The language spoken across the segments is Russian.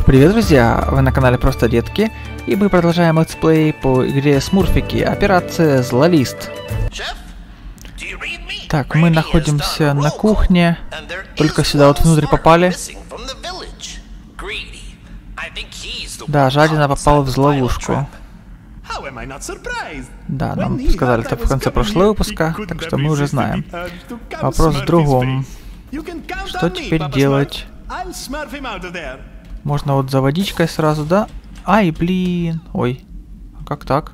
Привет, друзья! Вы на канале Просто Детки, и мы продолжаем летсплей по игре Смурфики, операция Злолист. Так, мы находимся на кухне, только сюда вот внутрь попали. Да, жадина попала в ловушку. Да, нам сказали это в конце прошлого выпуска, так что мы уже знаем. Вопрос в другом. Что теперь делать? Можно вот за водичкой сразу, да? Ай, блин. Ой. А как так?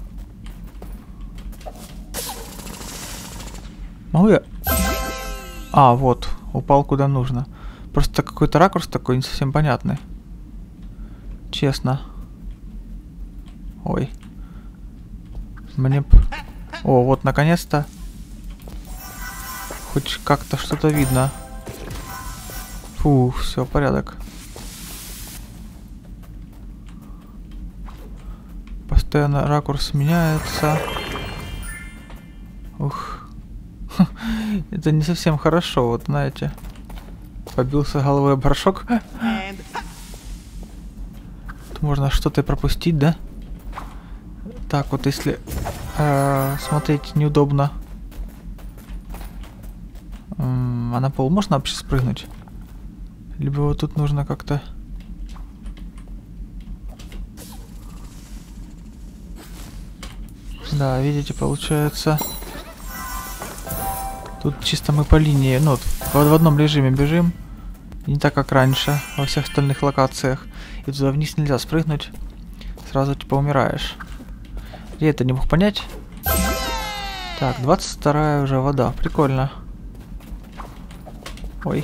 Могу я? А, вот. Упал куда нужно. Просто какой-то ракурс такой не совсем понятный. Честно. Ой. Мне... О, вот наконец-то. Хоть как-то что-то видно. Фу, все, порядок. Постоянно ракурс меняется. Ух. Это не совсем хорошо, вот знаете. Побился головой об горшок. Тут можно что-то пропустить, да? Так, вот если смотреть неудобно. А на пол можно вообще спрыгнуть? Либо вот тут нужно как-то... Да, видите, получается... Тут чисто мы по линии, ну, в одном режиме бежим. И не так, как раньше, во всех остальных локациях. И туда вниз нельзя спрыгнуть. Сразу типа умираешь. Я это не мог понять. Так, 22-я уже вода. Прикольно. Ой.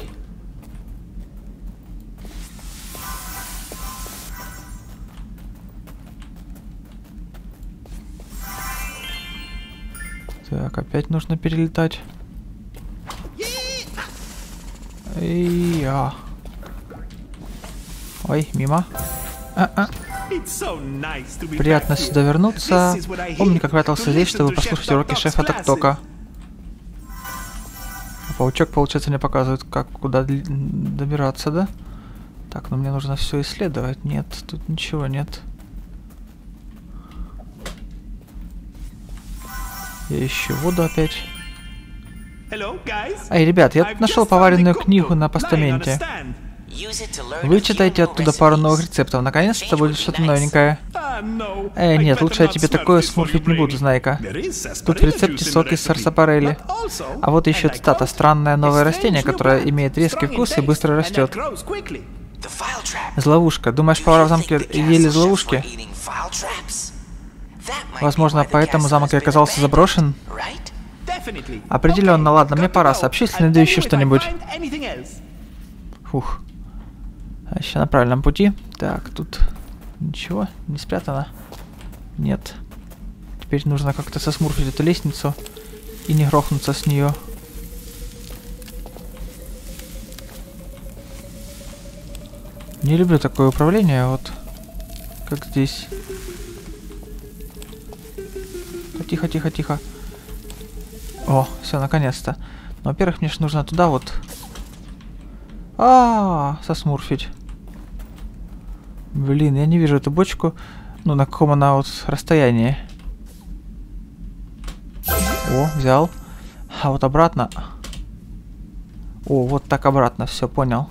Так, опять нужно перелетать. И-я. Ой, мимо. Приятно сюда вернуться. Помню, как прятался здесь, чтобы послушать уроки шефа Ток-Тока. Паучок, получается, мне показывает, как куда добираться, да? Так, ну мне нужно все исследовать. Нет, тут ничего нет. Я ищу воду опять. Эй, ребят, я нашел поваренную книгу на постаменте. Вы читаете оттуда пару новых рецептов. Наконец-то будет что-то новенькое. Эй, нет, лучше я тебе такое смурфить не буду, знайка. Тут в рецепте сок из сарсапарелли. А вот еще цитата. Странное новое растение, которое имеет резкий вкус и быстро растет. Ловушка. Думаешь, повара в замке ели из ловушки? Возможно, поэтому замок и оказался заброшен? Определенно, ладно, мне пора. Сообщи, если найду еще что-нибудь. Фух. А еще на правильном пути. Так, тут ничего не спрятано. Нет. Теперь нужно как-то сосмурфить эту лестницу и не грохнуться с нее. Не люблю такое управление, вот как здесь. Тихо, тихо, тихо. О, все, наконец-то. Но, во-первых, мне же нужно туда вот. Сосмурфить. Блин, я не вижу эту бочку. Ну, на каком она вот расстоянии. О, взял. А вот обратно. О, вот так обратно, все, понял.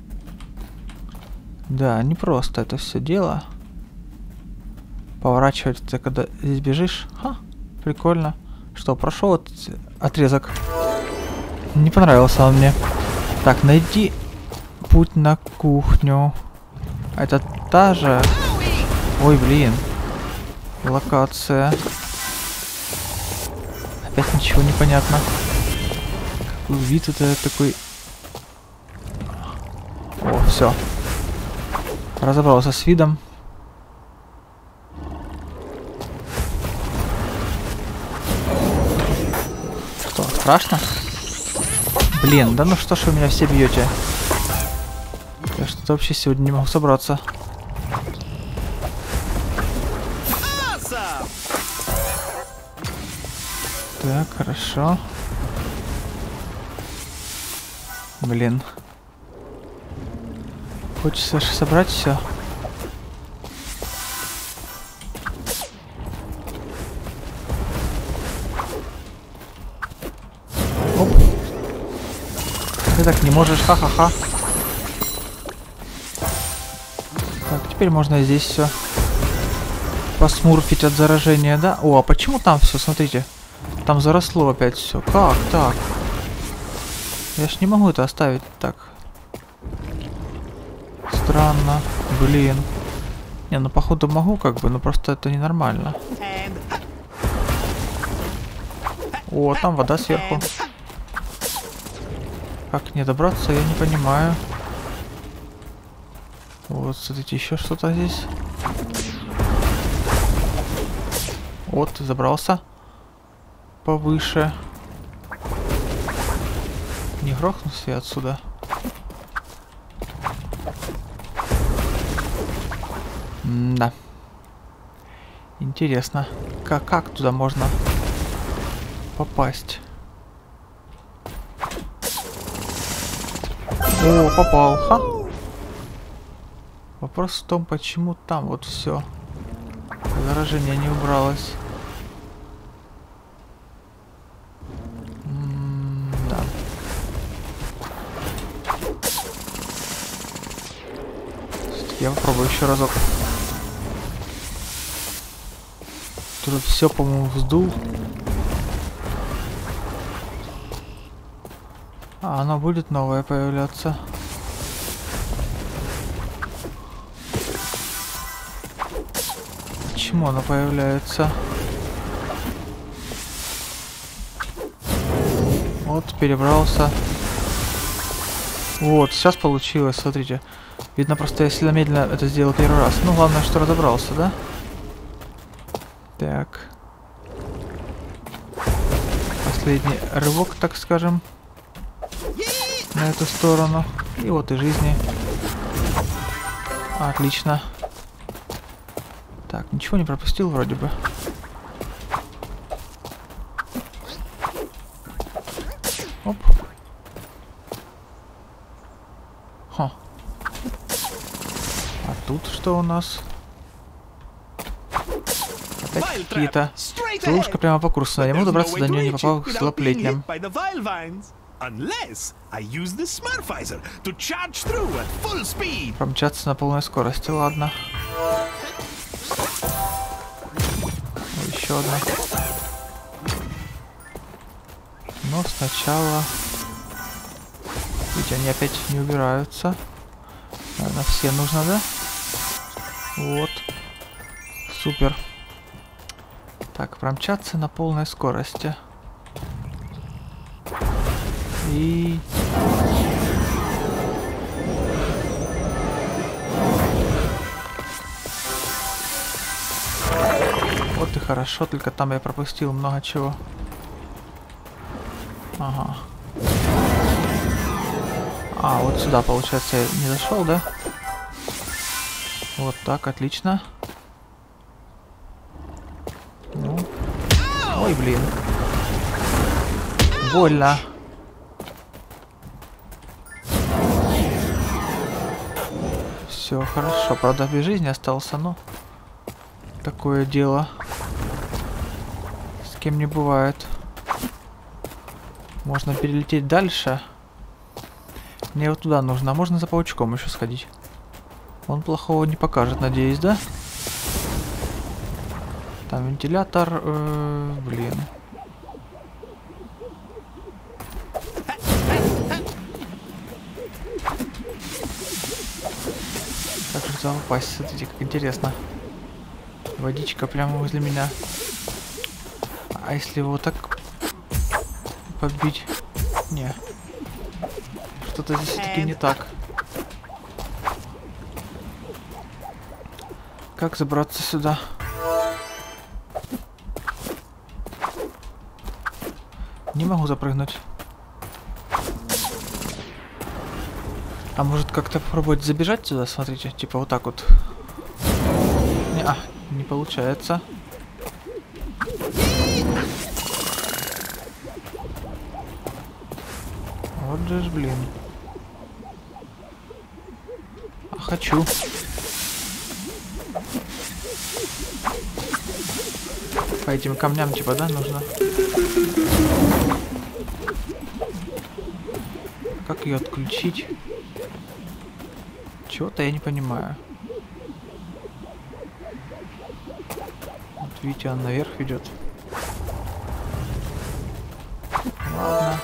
Да, не просто это все дело. Поворачивать ты, когда здесь бежишь. Ха, прикольно. Что, прошел вот отрезок. Не понравился он мне. Так, найди путь на кухню. Это та же... Ой, блин. Локация. Опять ничего не понятно. Какой вид это такой... О, все. Разобрался с видом. Что, страшно? Блин, да ну что ж вы меня все бьете? Я что-то вообще сегодня не могу собраться. Так, хорошо. Блин. Хочется же собрать все. Оп. Ты так не можешь, ха-ха-ха. Так, теперь можно здесь все посмурфить от заражения, да? О, а почему там все? Смотрите. Там заросло опять все. Как так? Я ж не могу это оставить так. Странно. Блин. Не, ну походу могу как бы, но просто это ненормально. О, там вода сверху. Как не добраться, я не понимаю. Вот, смотрите, еще что-то здесь. Вот, забрался. Повыше. Не грохнулся я отсюда. Да. Интересно, как туда можно попасть? О, попал, ха! Вопрос в том, почему там вот все. Заражение не убралось. Да. Я попробую еще разок. Тут все, по-моему, вздул. А, оно будет новое появляться. Почему оно появляется? Вот, перебрался. Вот, сейчас получилось, смотрите. Видно, просто я сильно медленно это сделал первый раз. Ну, главное, что разобрался, да? Так. Последний рывок, так скажем. На эту сторону. И вот и жизни. Отлично. Так, ничего не пропустил вроде бы. Оп. Ха. А тут что у нас? Опять какие-то. Ловушка прямо по курсу. Я не могу добраться до нее, не попав к слоплетням. Промчаться на полной скорости, ладно. Еще одна. Но сначала... Ведь они опять не убираются. Наверное, все нужно, да? Вот. Супер. Так, промчаться на полной скорости. И... Вот и хорошо, только там я пропустил много чего. Ага. А, вот сюда, получается, я не зашел, да? Вот так, отлично. Ну. Ой, блин. Больно. Все хорошо, правда, без жизни остался, но такое дело. С кем не бывает. Можно перелететь дальше. Мне вот туда нужно. А можно за паучком еще сходить? Он плохого не покажет, надеюсь, да? Там вентилятор. Блин. Как же туда упасть? Смотрите, как интересно. Водичка прямо возле меня. А если его так подбить? Не. Что-то здесь все-таки не так. Как забраться сюда? Не могу запрыгнуть. А может как-то попробовать забежать сюда? Смотрите, типа вот так вот. Не получается. Вот же ж, блин. хочу. По этим камням типа, да, нужно? Как ее отключить? Чего-то я не понимаю. Вот видите, он наверх ведет. Ладно.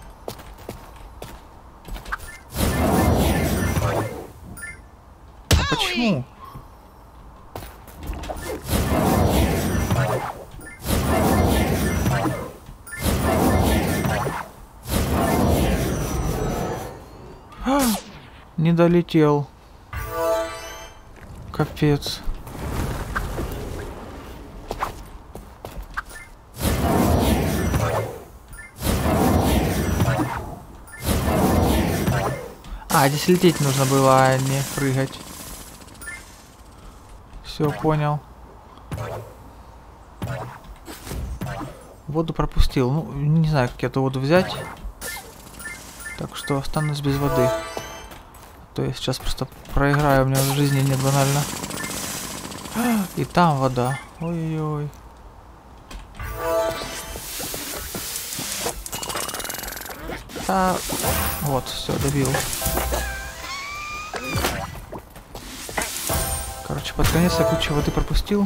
А почему? Не долетел. Капец. А, здесь лететь нужно было, а не прыгать. Все, понял. Воду пропустил. Ну, не знаю, как эту воду взять. Так что останусь без воды. То я сейчас просто проиграю, у меня в жизни нет банально. И там вода. Ой-ой-ой. А, вот, все, добил. Короче, под конец я кучу воды пропустил.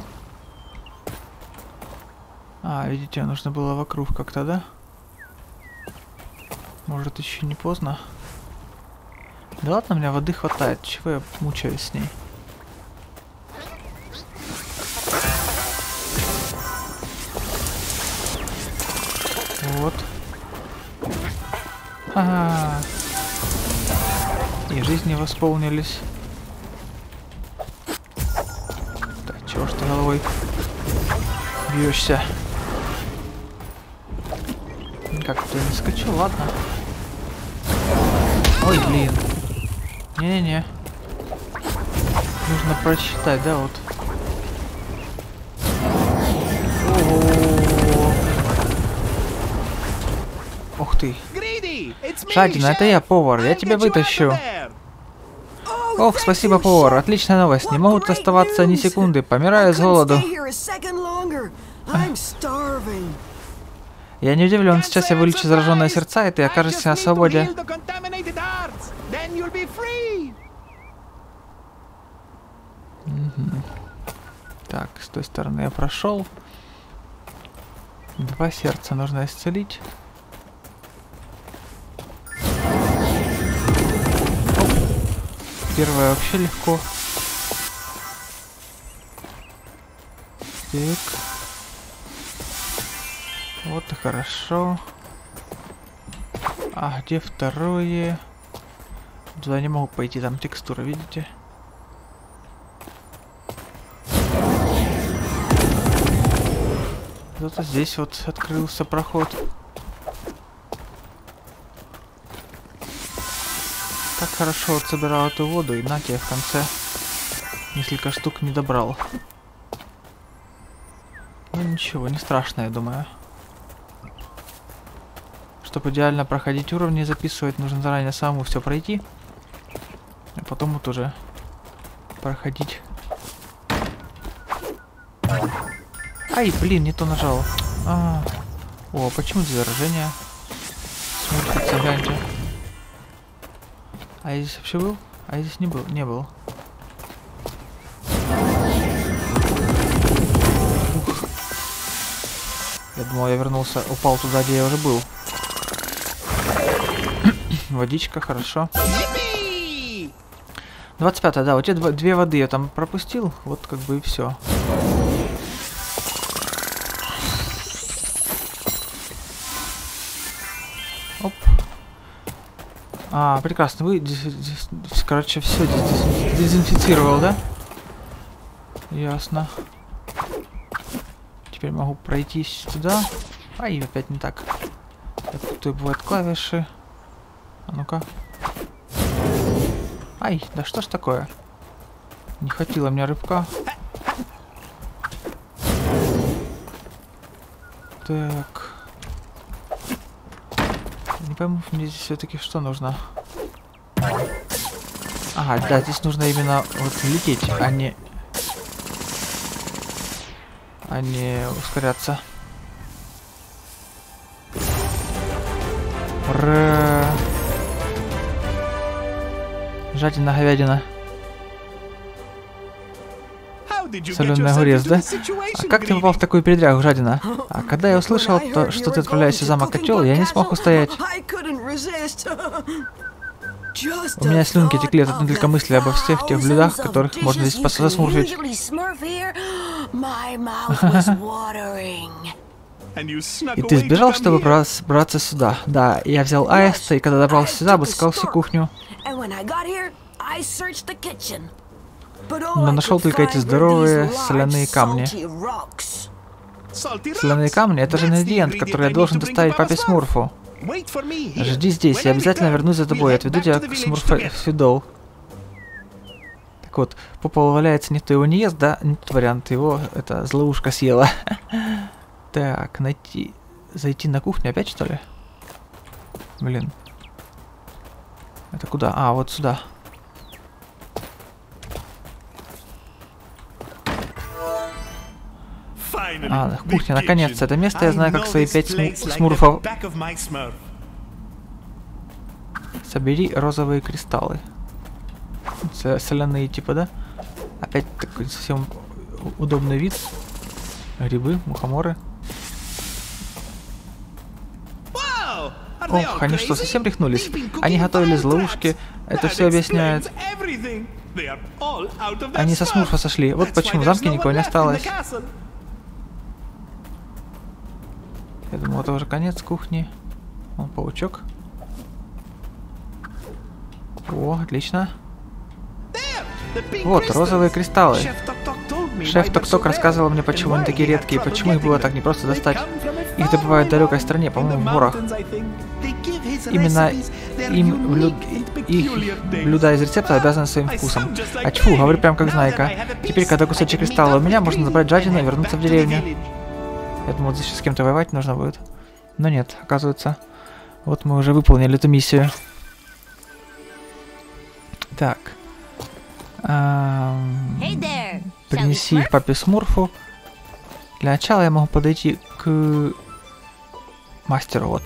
А, видите, нужно было вокруг как-то, да? Может, еще не поздно? Да ладно, у меня воды хватает. Чего я мучаюсь с ней? Вот. Ага. И жизни восполнились. Так, чего ж ты головой бьешься? Как-то не скачу, ладно. Ой, блин. Не-не-не. Нужно прочитать, да, вот. О-о-о. Ух ты. Жадина, это я, повар. Я тебя вытащу. Ох, спасибо, повар. Отличная новость. Не могут оставаться ни секунды. Помираю с голоду. Я не удивлен. Сейчас я вылечу зараженные сердца, и ты окажешься на свободе. Так, с той стороны я прошел. 2 сердца нужно исцелить. Первое вообще легко. Так. Вот и хорошо. А где второе? Туда не могу пойти, там текстура, видите? Зато здесь вот открылся проход. Так хорошо вот собирал эту воду, и на тебе в конце несколько штук не добрал. Ну ничего, не страшно, я думаю. Чтобы идеально проходить уровни и записывать, нужно заранее самому все пройти. А потом вот уже проходить. Ай, блин, не то нажал. О, почему здесь заражение? Смотрите, гляньте. А я здесь вообще был? А я здесь не был. Не был. Ух. Я думал, я вернулся, упал туда, где я уже был. Водичка, хорошо. 25-е, да, вот эти 2 воды я там пропустил, вот как бы и все. Оп. А, прекрасно, вы, короче, все дезинфицировал, да? Ясно. Теперь могу пройтись туда. Ай, опять не так. Тут бывают клавиши. А ну-ка. Ай, да что ж такое? Не хватило мне рыбка. Так. Не пойму, мне здесь все-таки что нужно. Ага, да, здесь нужно именно вот лететь, а не ускоряться. Ура! Жадина говядина. Соленый огурец, да? А как ты попал в такую передрягу, жадина? А когда я услышал, что ты отправляешься в замок Котел, я не смог устоять. У меня слюнки текли от одной только мысли обо всех тех блюдах, которых можно здесь засмурфить. И ты сбежал, чтобы браться сюда? Да, я взял аиста, и когда добрался сюда, обыскал всю кухню. Но нашел только эти здоровые соляные камни. Соляные камни — это же ингредиент, который я должен доставить папе Смурфу. Жди здесь, я обязательно вернусь за тобой и отведу тебя к Смурфидол. Так вот, по полу валяется, никто его не ест, да? Не тот вариант, его эта злоушка съела. Так, зайти на кухню опять, что ли? Блин. Это куда? А, вот сюда. А, кухня, наконец-то. Это место я знаю как свои 5 смурфов. Собери розовые кристаллы. Соляные типа, да? Опять такой совсем удобный вид. Грибы, мухоморы. Ох, они что, совсем рехнулись? Они готовили злоушки. Это все объясняет. Они со Смурфа сошли. Вот почему в замке никого не осталось. Я думал, это уже конец кухни. Вон паучок. О, отлично. Вот, розовые кристаллы. Шеф Ток-Ток рассказывал мне, почему они такие редкие, почему их было так непросто достать. Их добывают в далекой стране, по-моему, в горах. Именно их блюда из рецепта обязаны своим вкусом. А чфу, говорю прям как знайка. Теперь, когда кусочек кристалла у меня, можно забрать жадину и вернуться в деревню. Я думал, здесь с кем-то воевать нужно будет. Но нет, оказывается. Вот мы уже выполнили эту миссию. Так. Принеси их папе Смурфу. Для начала я могу подойти к мастеру, вот.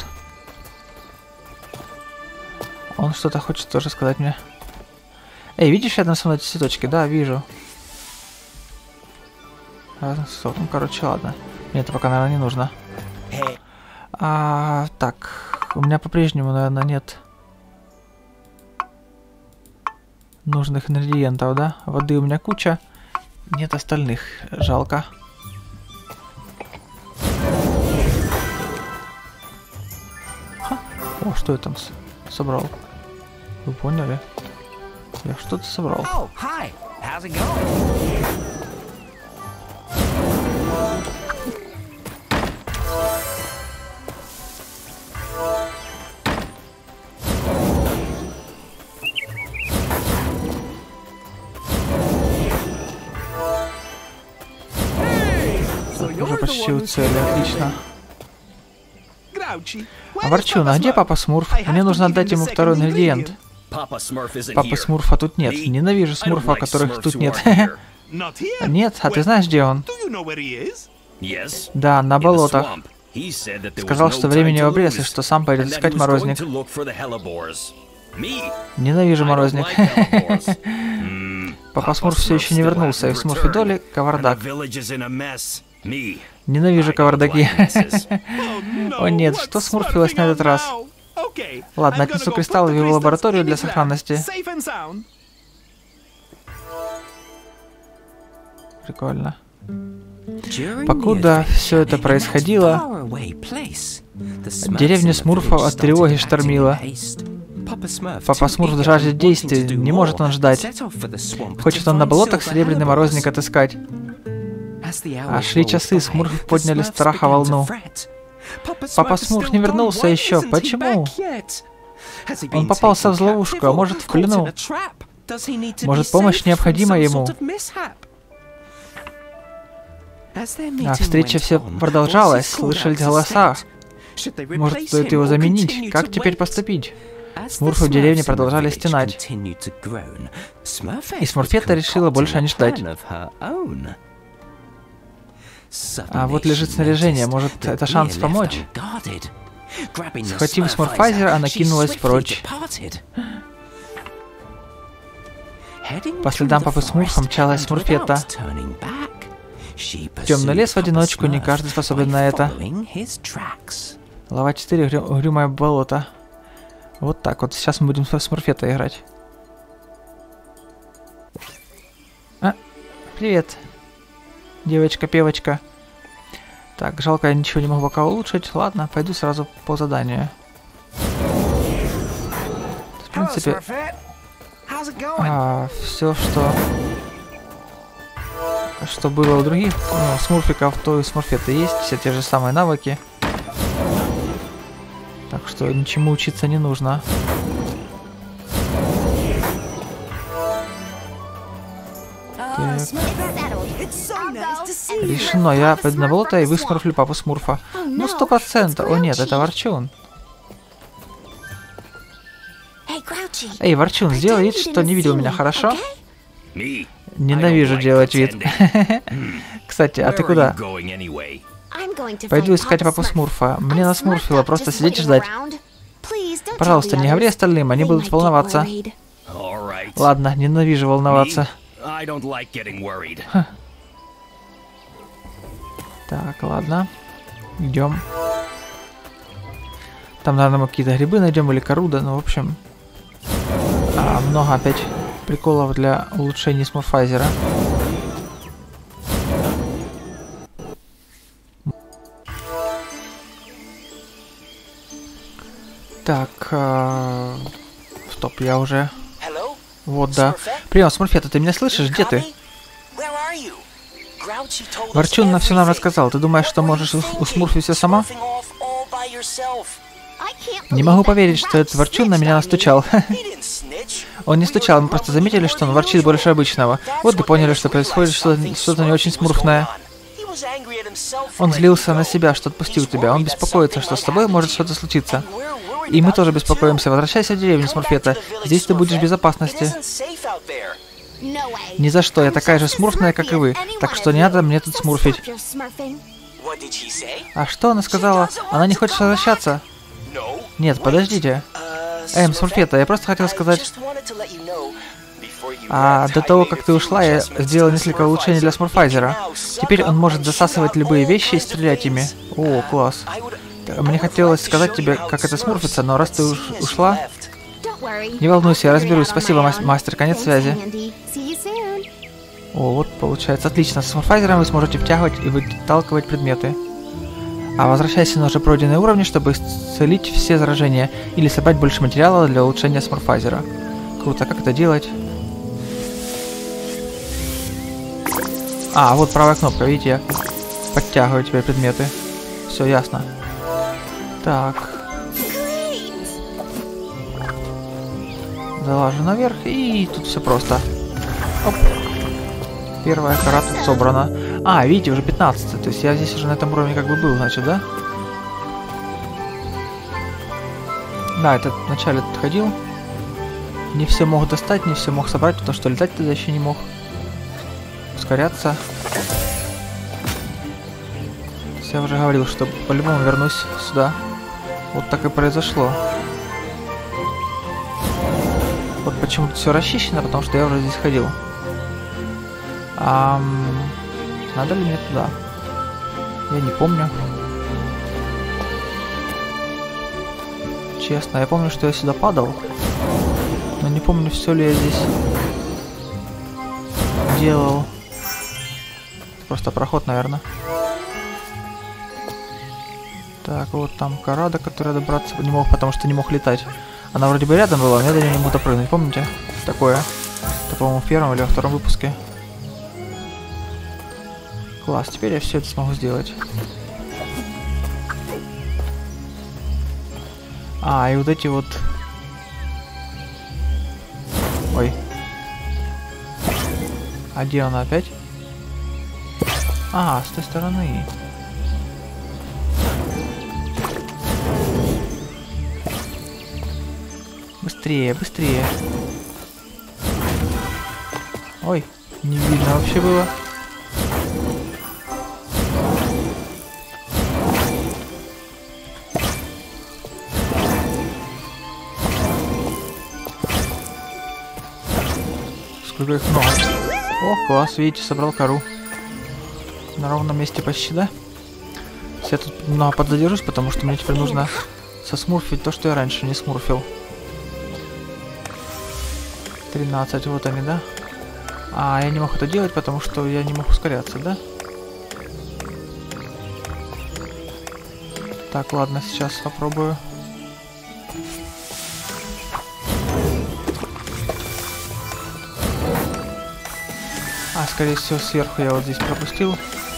Он что-то хочет тоже сказать мне. Эй, видишь рядом со мной эти цветочки? Да, вижу. Ну, короче, ладно. Мне это пока, наверное, не нужно. Так, у меня по-прежнему, наверное, нет нужных ингредиентов, да? Воды у меня куча. Нет остальных. Жалко. Ха. О, что я там собрал? Вы поняли? Я что-то собрал. Уже почти у цели, отлично. А Ворчун, а где папа Смурф? Мне нужно отдать ему второй ингредиент. Папа Смурфа тут нет. Ненавижу Смурфа, которых тут нет. Нет? А ты знаешь, где он? Да, на болотах. Сказал, что времени в обрез, и что сам пойдет искать морозник. Ненавижу морозник. Папа Смурф все еще не вернулся, и в Смурфидоле кавардак. Ненавижу кавардаки. О нет, что смурфилось на этот раз? Ладно, отнесу кристаллы в его лабораторию для сохранности. Прикольно. Покуда все это происходило, деревню Смурфов от тревоги штормило. Папа Смурф жаждет действий, не может он ждать. Хочет он на болотах серебряный морозник отыскать. А шли часы, Смурфы подняли страха волну. Папа Смурф не вернулся еще. Почему? Он попался в ловушку, а может, в плену. Может, помощь необходима ему. А встреча все продолжалась, слышались голоса. Может, стоит его заменить? Как теперь поступить? Смурфы в деревне продолжали стенать. И Смурфетта решила больше не ждать. А вот лежит снаряжение, может, это шанс помочь? Схватив Смурфайзера, она кинулась прочь. По следам папы Смурфа мчалась Смурфетта. Темный лес в одиночку, не каждый способен на это. Глава 4. Угрюмое болото. Вот так вот. Сейчас мы будем с Смурфеттой играть. Привет. Девочка-певочка. Так, жалко, я ничего не могу пока улучшить. Ладно, пойду сразу по заданию. В принципе, все, что было у других смурфиков, то и Смурфетты есть. Все те же самые навыки. Так что ничему учиться не нужно. Так. Решено, я пойду на болото и высмурфлю папу Смурфа. Ну, 100%. О нет, это Ворчун. Эй, Ворчун, сделай вид, что не видел меня, хорошо? Ненавижу делать вид. Кстати, а ты куда? Пойду искать папу Смурфа. Мне насмурфило просто сидеть и ждать. Пожалуйста, не говори остальным, они будут волноваться. Ладно, ненавижу волноваться. Так, ладно. Идем. Там, наверное, мы какие-то грибы найдем или коруда, ну, в общем. Много опять приколов для улучшения Смурфайзера. Так, стоп, я уже... Вот, да. Привет, Смурфетта, ты меня слышишь? Где ты? Ворчун на все нам рассказал. Ты думаешь, что можешь усмурфить все сама? Не могу поверить, что этот Ворчун на меня настучал. Он не стучал, мы просто заметили, что он ворчит больше обычного. Вот и поняли, что происходит что-то не очень смурфное. Он злился на себя, что отпустил тебя. Он беспокоится, что с тобой может что-то случиться. И мы тоже беспокоимся. Возвращайся в деревню, Смурфетта. Здесь ты будешь в безопасности. Ни за что, я такая же смурфная, как и вы. Так что не надо мне тут смурфить. А что она сказала? Она не хочет возвращаться? Нет, подождите. Смурфетта, я просто хотел сказать... до того, как ты ушла, я сделал несколько улучшений для Смурфайзера. Теперь он может засасывать любые вещи и стрелять ими. О, класс. Мне хотелось сказать тебе, как это смурфится, но раз ты ушла... Не волнуйся, я разберусь. Спасибо, мастер. Конец связи. О, вот получается. Отлично. С Смурфайзером вы сможете втягивать и выталкивать предметы. А возвращайся на уже пройденные уровни, чтобы исцелить все заражения или собрать больше материала для улучшения Смурфайзера. Круто. Как это делать? Вот правая кнопка. Видите, я подтягиваю теперь предметы. Все ясно. Так. Залажу наверх, и тут все просто. Оп. Первая кора тут собрана. Видите, уже 15. То есть я здесь уже на этом уровне как бы был, значит, да? Да, это вначале тут ходил. Не все мог достать, не все мог собрать, потому что летать туда еще не мог. Ускоряться. Я уже говорил, что по-любому вернусь сюда. Вот так и произошло. Вот почему все расчищено, потому что я уже здесь ходил. Надо ли мне туда? Я не помню. Честно, я помню, что я сюда падал. Но не помню, все ли я здесь делал. Просто проход, наверное. Так, вот там кора, до которой я добраться не мог, потому что не мог летать. Она вроде бы рядом была, но я до нее не мог допрыгнуть. Помните? Такое. Это, по-моему, в первом или во втором выпуске. Класс, теперь я все это смогу сделать. И вот эти вот... Ой. А где она опять? С той стороны. Быстрее, быстрее. Ой, не видно вообще было. Сколько их много. О, класс, видите, собрал кору. На ровном месте почти, да? Я тут немного подзадержусь, потому что мне теперь нужно сосмурфить то, что я раньше не смурфил. 13, вот они, да? А, я не мог это делать, потому что я не мог ускоряться, да? Так, ладно, сейчас попробую. А, скорее всего, сверху я вот здесь пропустил.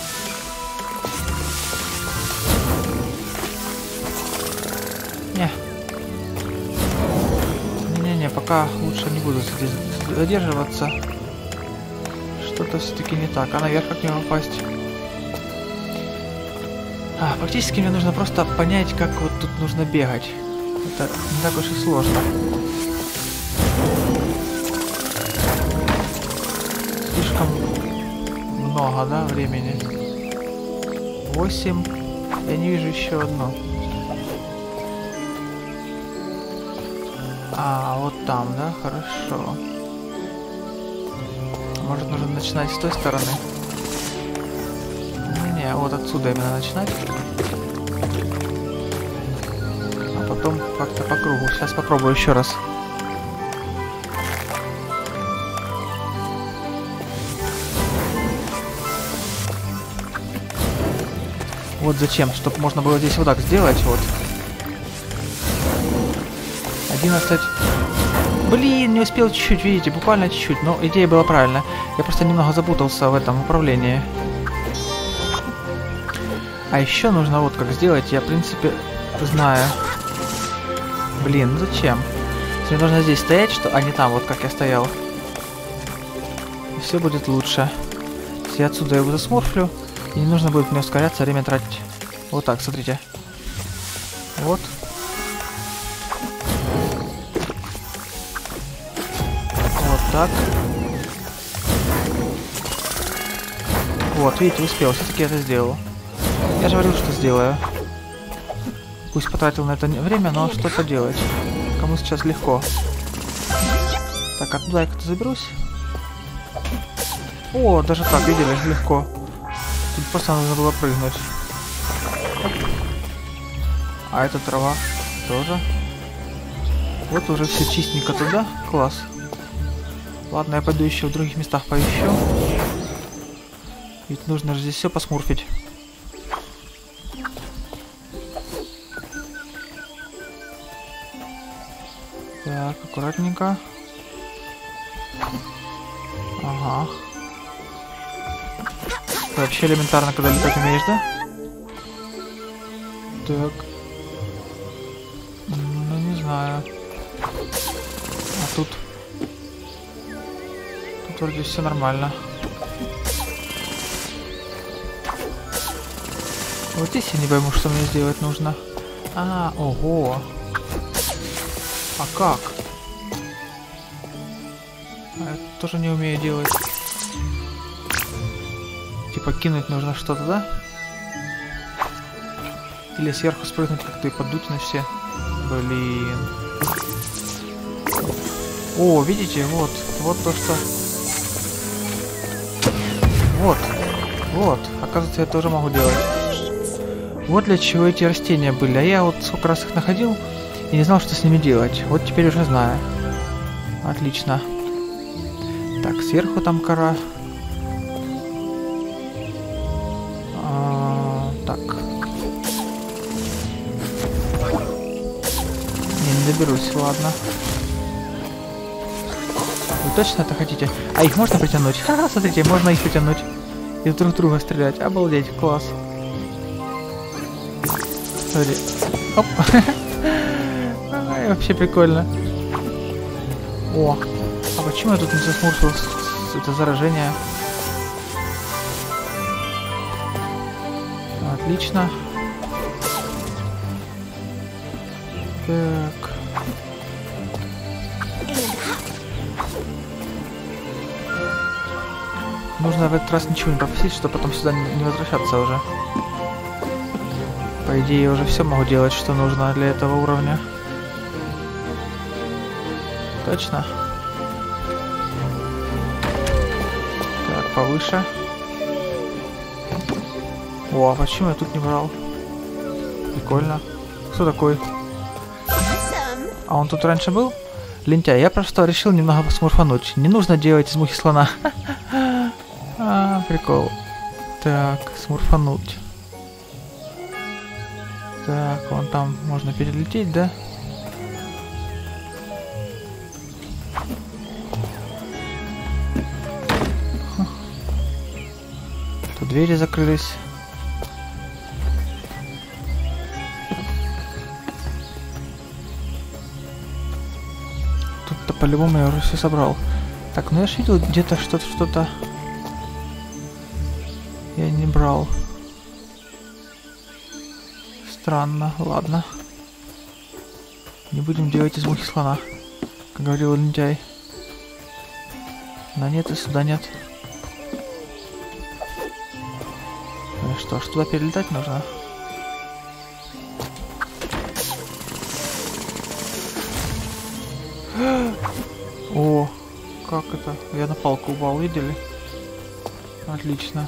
Не-не-не, пока лучше не буду здесь задерживаться. Что-то все-таки не так. А наверх как не попасть? Фактически мне нужно просто понять, как вот тут нужно бегать. Это не так уж и сложно. Слишком много, да, времени? 8. Я не вижу еще одно. А, вот там, да? Хорошо. Может, нужно начинать с той стороны? Не-не, вот отсюда именно начинать. А потом как-то по кругу. Сейчас попробую еще раз. Вот зачем, чтобы можно было здесь вот так сделать, вот. 11. Блин, не успел чуть-чуть, видите, буквально чуть-чуть, но идея была правильная. Я просто немного запутался в этом управлении. А еще нужно вот как сделать, я в принципе знаю. Блин, ну зачем? Мне нужно здесь стоять, что, а не там, вот как я стоял. И все будет лучше. Если я отсюда его засмурфлю, и не нужно будет мне ускоряться, время тратить. Вот так, смотрите. Вот. Вот так. Вот, видите, успел. Все-таки это сделал. Я же говорил, что сделаю. Пусть потратил на это время, но что-то делать. Кому сейчас легко. Так, оттуда я как-то заберусь. О, даже так, видели, легко. Тут просто нужно было прыгнуть. Оп. А эта трава тоже. Вот уже все чистенько туда. Класс. Ладно, я пойду еще в других местах поищу. Ведь нужно же здесь все посмурфить. Так, аккуратненько. Ага. Ты вообще элементарно, когда летать умеешь, да? Так. Ну, не знаю. А тут... Тут вроде все нормально. Вот здесь я не пойму, что мне сделать нужно. А, ого. А как? А я тоже не умею делать. Типа кинуть нужно что-то, да? Или сверху спрыгнуть как-то и подуть на все. Блин. О, видите, вот. Вот то, что... Вот. Вот. Оказывается, я тоже могу делать. Вот для чего эти растения были. А я вот сколько раз их находил и не знал, что с ними делать. Вот теперь уже знаю. Отлично. Так, сверху там кора. Так. Не доберусь, ладно. Вы точно это хотите? А их можно притянуть? Ха-ха, смотрите, можно их притянуть. И друг друга стрелять. Обалдеть, класс. Смотри. Оп. Вообще прикольно. О. А почему я тут не засмурфил это заражение? Отлично. Так. Нужно в этот раз ничего не пропустить, чтобы потом сюда не возвращаться уже. По идее, я уже все могу делать, что нужно для этого уровня. Точно. Так, повыше. О, а почему я тут не брал? Прикольно. Кто такой? А он тут раньше был? Лентяй, я просто решил немного посмурфануть. Не нужно делать из мухи слона. А, прикол. Так, смурфануть. Так, вон там можно перелететь, да? Тут двери закрылись. Тут-то по-любому я уже все собрал. Так, ну я же видел где-то что-то я не брал. Странно, ладно. Не будем делать из мухи слона, как говорил лентяй. Да нет, и сюда нет. Ну что ж, туда перелетать нужно. О, как это? Я на палку упал, видели? Отлично.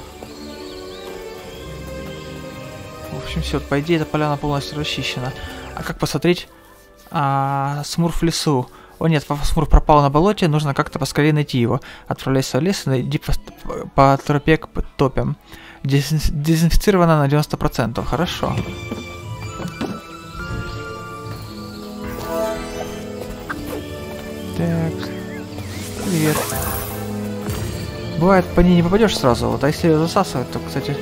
В общем, все, по идее, эта поляна полностью расчищена. А как посмотреть? Смурф в лесу. О нет, Смурф пропал на болоте, нужно как-то поскорее найти его. Отправляйся в лес и найди по тропе к топям. Дезинфицировано на 90%. Хорошо. Так. Привет. Бывает, по ней не попадешь сразу, вот, а если ее засасывать, то, кстати,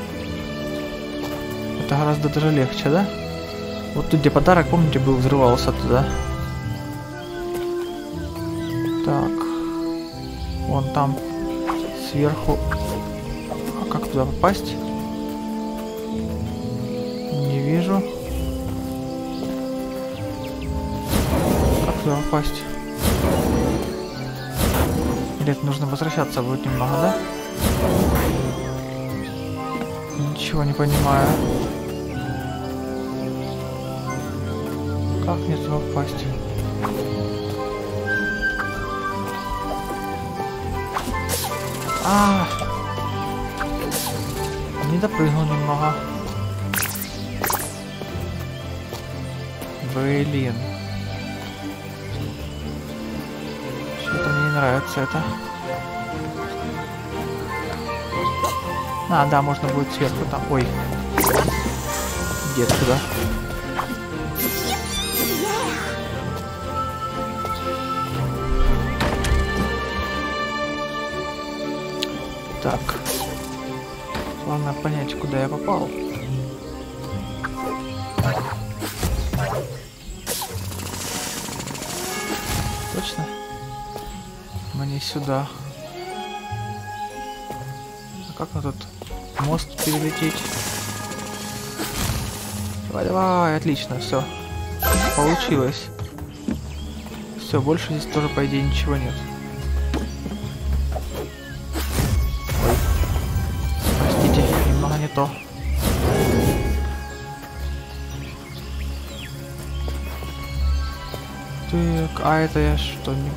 это гораздо даже легче, да? Вот тут, где подарок, помните, был, взрывался туда. Так. Вон там, сверху. А как туда попасть? Не вижу. Как туда попасть? Или это нужно возвращаться будет немного, да? Ничего не понимаю. Как мне туда попасть? Не допрыгнул немного. Блин. Что-то мне не нравится это. Да, можно будет сверху там. Ой. Иди отсюда. Так. Главное понять, куда я попал. Точно? Мне сюда. А как на тут мост перелететь? Давай, отлично, все. Получилось. Все, больше здесь тоже, по идее, ничего нет. Не то. Так, а это я что не...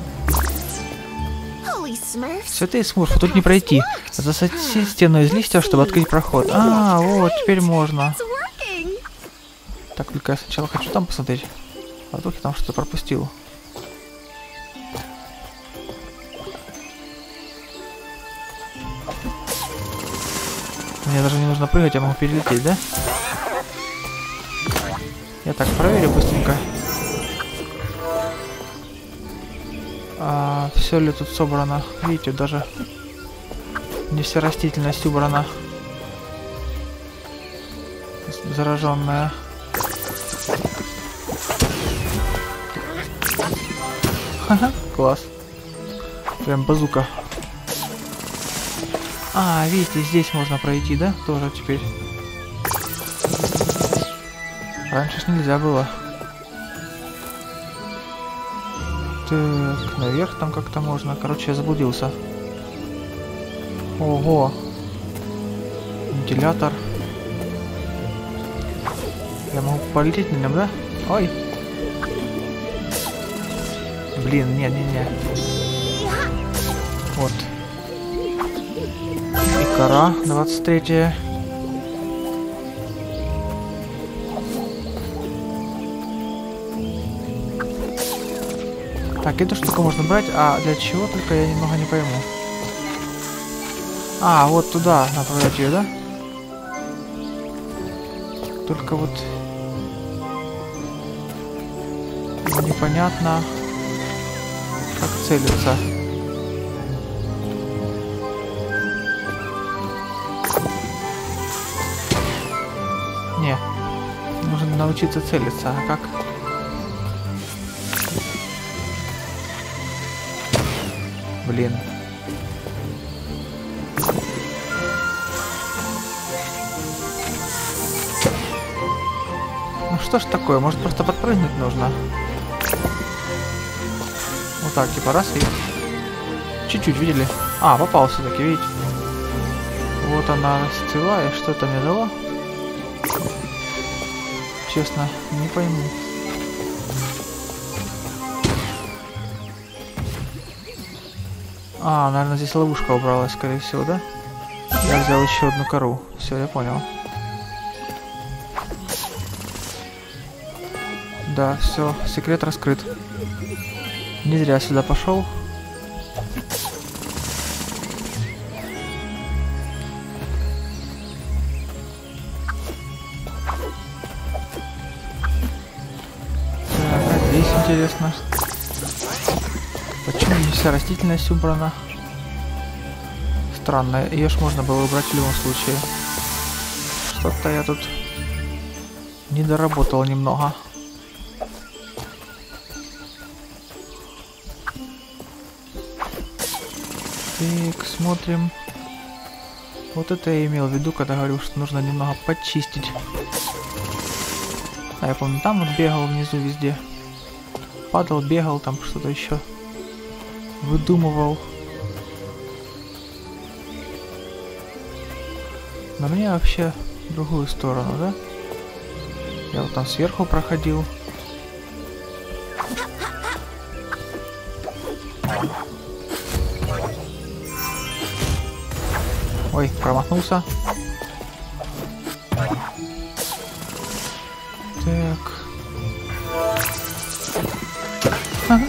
Святые Смурфы, тут не пройти. Засади стену из листьев, чтобы открыть проход. Вот, теперь можно. Так, только я сначала хочу там посмотреть. А вдруг я там что-то пропустил. Мне даже не нужно прыгать, я могу перелететь, да? Я так проверю быстренько. Все ли тут собрано? Видите, даже не вся растительность убрана. Зараженная. Ха-ха, класс. Прям базука. Видите, здесь можно пройти, да? Тоже теперь. Раньше ж нельзя было. Так, наверх там как-то можно. Короче, я заблудился. Ого. Вентилятор. Я могу полететь на нем, да? Ой. Блин, не. Вот. И кора 23-я. Так, эту штуку можно брать, а для чего только я немного не пойму. А, вот туда направлять ее, да? Только вот непонятно, как целиться. Не, нужно научиться целиться, а как? Блин. Ну что ж такое, может просто подпрыгнуть нужно? Вот так, типа раз и... Чуть-чуть, видели? А, попал все-таки, видите? Вот она расцвела, и что это мне дало? Честно, не пойму. А, наверное, здесь ловушка убралась, скорее всего, да? Я взял еще одну кору. Все, я понял. Да, все, секрет раскрыт. Не зря сюда пошел. Так, здесь интересно. Почему не вся растительность убрана? Странно, ее ж можно было убрать в любом случае. Что-то я тут не доработал немного. Так, смотрим. Вот это я имел в виду, когда говорил, что нужно немного почистить. А я помню, там вот бегал внизу везде. Падал, бегал, там что-то еще выдумывал. Но мне вообще в другую сторону, да? Я вот там сверху проходил. Ой, промахнулся. Так. Ага.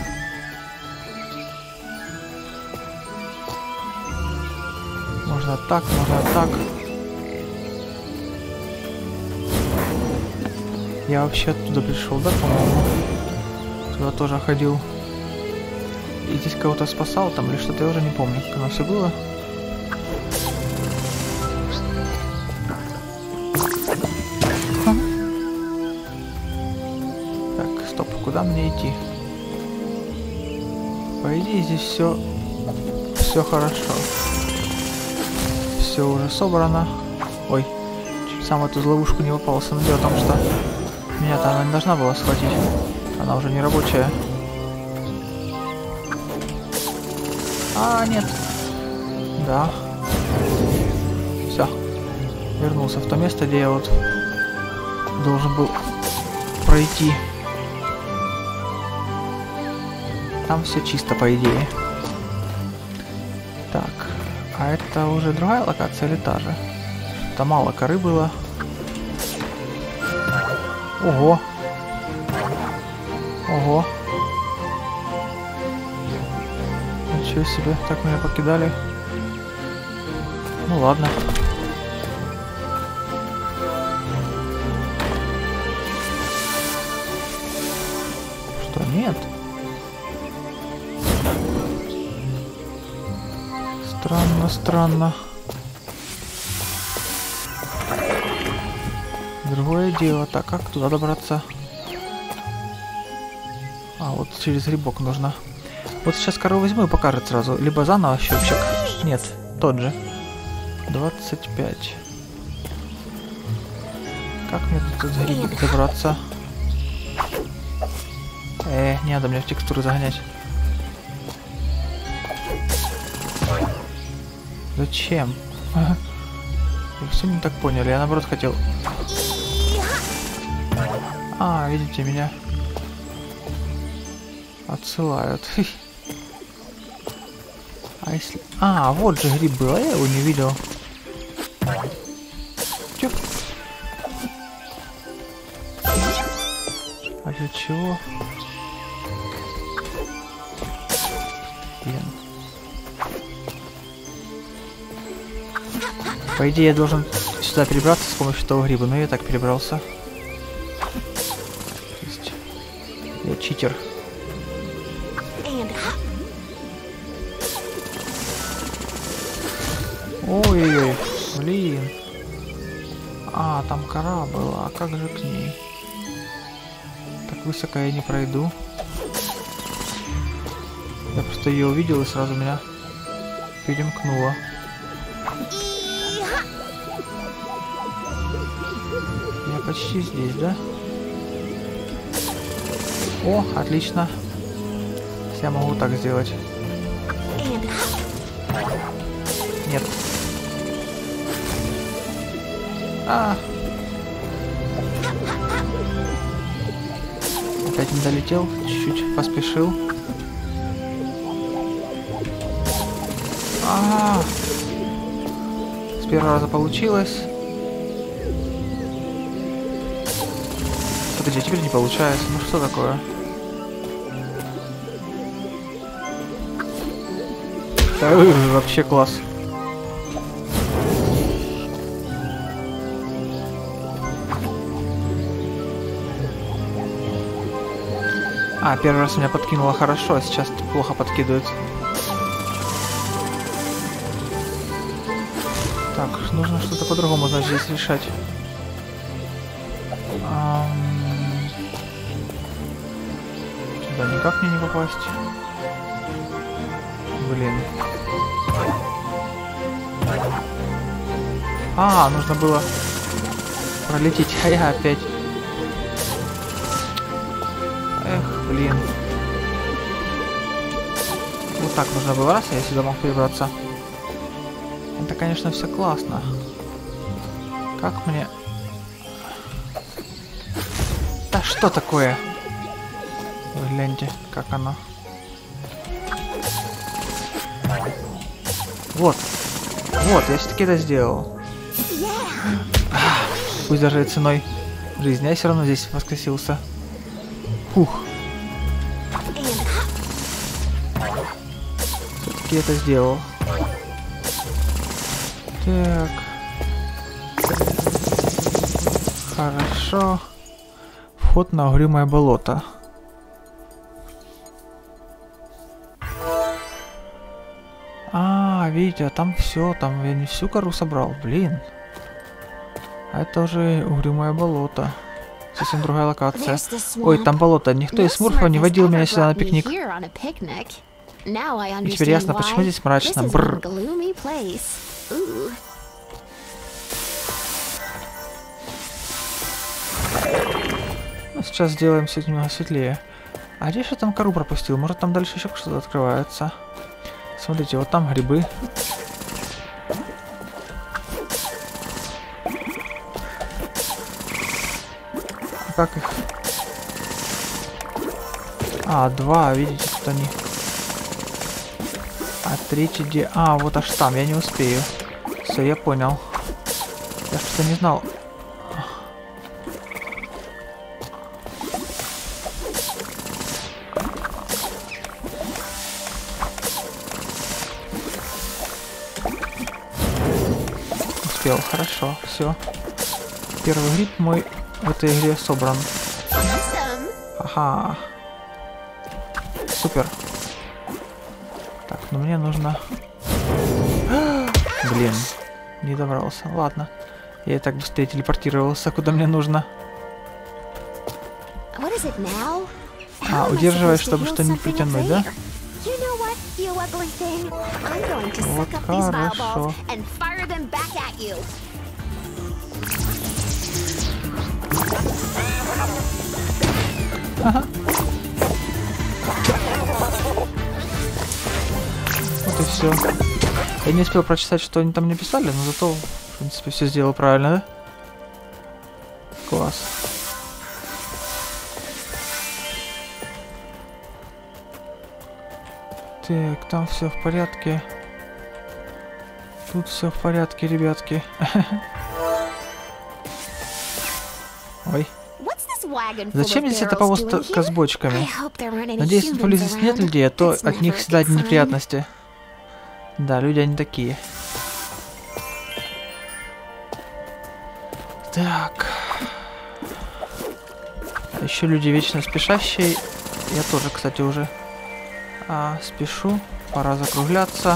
Можно так, можно так. Я вообще оттуда пришел, да, по-моему? Туда тоже ходил. И здесь кого-то спасал там или что-то, я уже не помню, как оно все было. Так, стоп, куда мне идти? По идее здесь все хорошо. Все уже собрано. Ой, чуть сам в эту ловушку не попался. Но дело в том, что меня-то она не должна была схватить. Она уже не рабочая. А, нет. Да. Все. Вернулся в то место, где я вот должен был пройти. Там все чисто, по идее. Так. А это уже другая локация или та же? Что-то мало коры было. Ого. Ого. Ничего себе, так меня покидали. Ну ладно. Что, нет? Странно, странно. Другое дело. Так, как туда добраться? А, вот через грибок нужно. Вот сейчас корову возьму и покажет сразу. Либо заново щупчик. Нет, тот же. 25. Как мне тут за грибик добраться? Не надо мне в текстуры загонять. Зачем? Вы все не так поняли, я наоборот хотел... А, видите, меня отсылают. А если... А, вот же гриб был, а я его не видел. Чё? А для чего? Блин. По идее, я должен сюда перебраться с помощью того гриба, но я так перебрался. То есть, я читер. Ой-ой-ой, блин. А, там кора была, а как же к ней? Так высоко я не пройду. Я просто ее увидел и сразу меня перемкнуло. Я почти здесь, да? О, отлично. Я могу так сделать. Нет. А. Опять не долетел, чуть-чуть поспешил. А. С первого раза получилось. Подожди, теперь не получается. Ну что такое? Вообще класс. А, первый раз меня подкинуло хорошо, а сейчас плохо подкидывает. Так, нужно что-то по-другому, значит, здесь решать. Сюда никак мне не попасть. Блин. А, нужно было пролететь, а я опять. Эх, блин. Вот так нужно было раз, я сюда мог перебраться. Это, конечно, все классно. Как мне... Да что такое? Вы гляньте, как оно. Вот. Вот, я все-таки это сделал. Пусть даже ценой жизни, я все равно здесь воскресился. Фух. Все-таки это сделал. Так. Хорошо. Вход на угрюмое болото. А, видите, а там все, там я не всю кору собрал, блин. А это уже угрюмое болото. Совсем другая локация. Ой, там болото. Никто из смурфов не водил меня сюда на пикник. И теперь ясно, почему здесь мрачно. Бррр. Ну, сейчас сделаем все немного светлее. А где же я там кору пропустил? Может, там дальше еще что-то открывается? Смотрите, вот там грибы. А как их? А, два, видите, тут они. А третий где? А, вот аж там, я не успею. Все, я понял. Я что-то не знал. Успел, хорошо, все. Первый гриб мой в этой игре собран. Ага. Супер. Так, ну мне нужно... Блин, не добрался. Ладно. Я и так быстрее телепортировался, куда мне нужно. А, удерживай, чтобы что-нибудь притянуть, да? Вот хорошо. Ага. Вот и все. Я не успел прочитать, что они там мне писали, но зато, в принципе, все сделал правильно, да? Класс. Так, там все в порядке. Тут все в порядке, ребятки. Ой. Зачем здесь эта повозка с бочками? Надеюсь, в поле здесь нет людей, а то от них всегда одни неприятности. Да, люди они такие. Так. А еще люди вечно спешащие. Я тоже, кстати, уже спешу. Пора закругляться.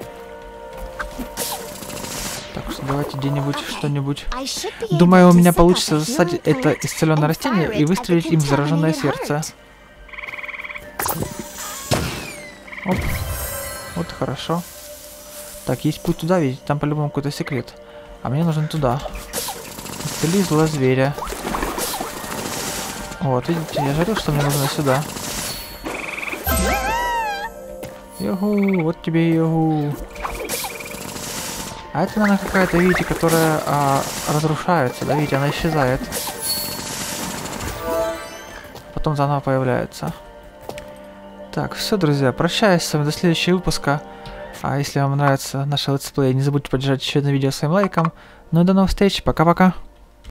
Так что давайте где-нибудь что-нибудь. Думаю, у меня получится засадить это исцеленное растение и выстрелить им в зараженное сердце. Оп. Вот и хорошо. Так, есть путь туда, ведь там по-любому какой-то секрет. А мне нужен туда. Исцели зло зверя. Вот, видите, я говорил, что мне нужно сюда. Йогу, вот тебе йогу. А это, наверное, какая-то, видите, которая разрушается, да, видите, она исчезает. Потом заново появляется. Так, все, друзья, прощаюсь с вами до следующего выпуска. А если вам нравится наше летсплей, не забудьте поддержать еще одно видео своим лайком. Ну и до новых встреч, пока-пока.